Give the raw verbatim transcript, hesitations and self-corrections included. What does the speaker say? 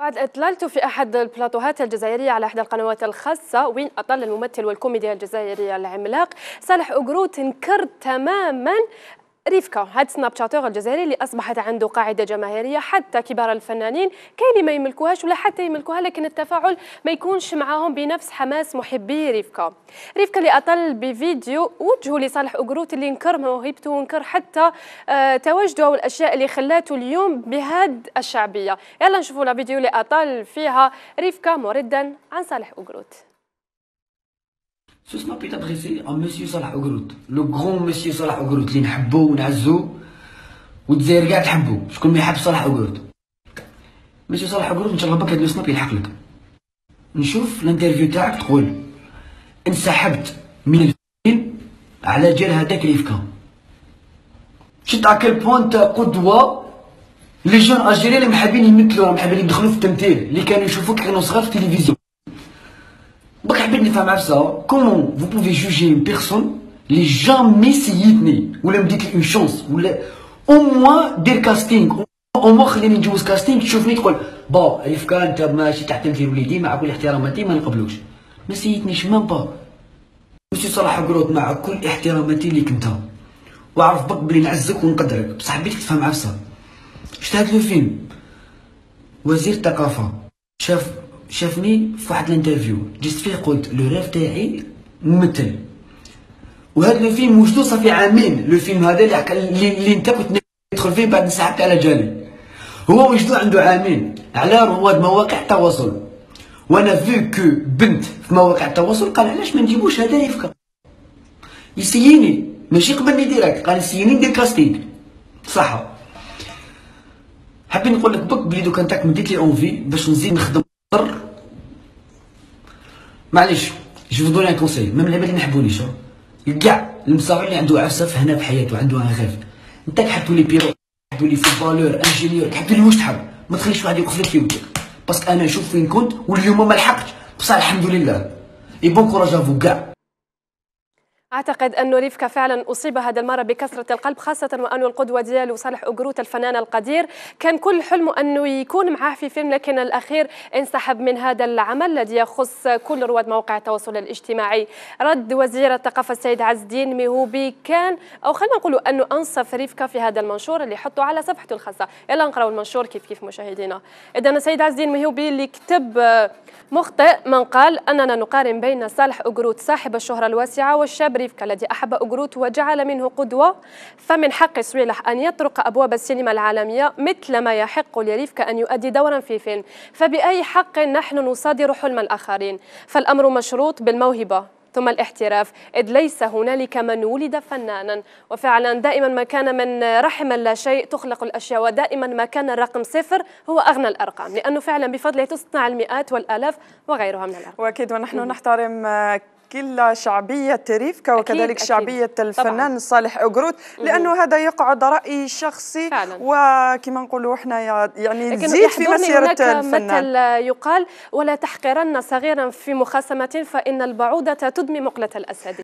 بعد إطلالته في أحد البلاطوهات الجزائرية على إحدى القنوات الخاصة وين أطل الممثل والكوميديا الجزائري العملاق صالح أوغروت انكر تماما ريفكا، هاد سناب شاتور الجزائري اللي اصبحت عنده قاعده جماهيريه، حتى كبار الفنانين كاين اللي ما يملكوهاش ولا حتى يملكوها لكن التفاعل ما يكونش معاهم بنفس حماس محبي ريفكا. ريفكا اللي اطل بفيديو وجهه لصالح أوغروت اللي انكر موهبته وانكر حتى آه تواجده والاشياء اللي خلاته اليوم بهاد الشعبيه. يلا نشوفوا لا فيديو اللي اطل فيها ريفكا مردا عن صالح أوغروت. Ce snap est adressé à Monsieur Salah Ougrout, le grand Monsieur Salah Ougrout اللي نحبو ونعزو والجزائر كاع تحبو. شكون ما يحب صالح أوغروت؟ Monsieur صالح أوغروت ان شاء الله بك هاد لو سناب يلحق لك. نشوف الانترفيو تاعك تقول انسحبت من الفيلم على جال هذاك ريفكا. شفت على كل بوان انت قدوه لي جون الجيريين اللي محابين يمثلوا، راهم محابين يدخلوا في التمثيل، اللي كانوا يشوفوك كانوا صغار في التلفزيون. بك حبيت نفهم عفسه كومون فو بوفي جوجي اون بيرسون لي جامي سيتني ولا مديت لي اون شونس ولا او موان دير كاستينغ، او موان خليني ندوز كاستينغ تشوفني تقول با ريفكا انت ماشي تاع تمثيل وليدي مع كل احتراماتي ما نقبلوش. ما سيتنيش مام با. مسيو صالح أوغروت مع كل احتراماتي ليك انت واعرف بك بلي نعزك ونقدرك، بصح حبيتك تفهم عفسه. شفت هاد لو فيلم وزير الثقافه شاف شافني في واحد الانترفيو جيت فيه قلت لو ريف تاعي ممثل، وهذا لو فيلم وجدو صافي عامين. لو فيلم هذا اللي اللي انت كنت تدخل فيه بعد انسحبت على جالي هو وجدو عنده عامين على رواد مواقع التواصل. وانا فيو كو بنت في مواقع التواصل قال علاش ما نجيبوش هذا ريفكا يسيني، ماشي قبلني ديراكت، قال يسيني ندير كاستينغ صح. حابين نقول لك بك بلي دوك انت مديت لي اونفي باش نزيد نخدم. معليش جو دوني ان كونساي، ميم العباد اللي ما يحبونيش كاع المصاري اللي عنده عفسه هنا في حياته عنده ان غيف. انت كحب تولي بيرو، تولي فوتبالور، انجينيور، كحب تولي واش تحب، ما تخليش واحد يوقف لك في ودك. باسكو انا نشوف فين كنت واليوم ما لحقتش، بصح الحمد لله. اي بون كوراج افو كاع. أعتقد أن ريفكا فعلا أصيب هذا المرة بكسرة القلب، خاصة وأنه القدوة ديالو صالح أوغروت الفنان القدير كان كل حلمه أنه يكون معاه في فيلم، لكن الأخير انسحب من هذا العمل الذي يخص كل رواد مواقع التواصل الاجتماعي. رد وزير الثقافة السيد عز الدين مهوبي كان أو خلينا نقولوا أنه أنصف ريفكا في هذا المنشور اللي حطه على صفحته الخاصة. يلا نقراو المنشور كيف كيف مشاهدينا. إذا السيد عز الدين مهوبي اللي كتب مخطئ من قال أننا نقارن بين صالح أوغروت صاحب الشهرة الواسعة والشاب ريفكا الذي أحب أوغروت وجعل منه قدوة، فمن حق صويلح أن يطرق أبواب السينما العالمية مثل ما يحق لريفكا أن يؤدي دورا في فيلم. فبأي حق نحن نصادر حلم الآخرين؟ فالأمر مشروط بالموهبة ثم الاحتراف، إذ ليس هنالك من ولد فنانا. وفعلا دائما ما كان من رحم لا شيء تخلق الأشياء، ودائما ما كان الرقم صفر هو أغنى الأرقام، لأنه فعلا بفضله تصنع المئات والآلاف وغيرها من الأرقام. وأكيد ونحن م- نحترم كل شعبية ريفكا وكذلك أكيد شعبية أكيد الفنان طبعاً صالح أوغروت، لأنه هذا يقعد رأي شخصي فعلا. وكما نقولوا احنا يعني نزيد في مسيرة الفنان. مثل يقال ولا تحقرن صغيرا في مخاصمة فإن البعوضة تدمي مقلة الأسد.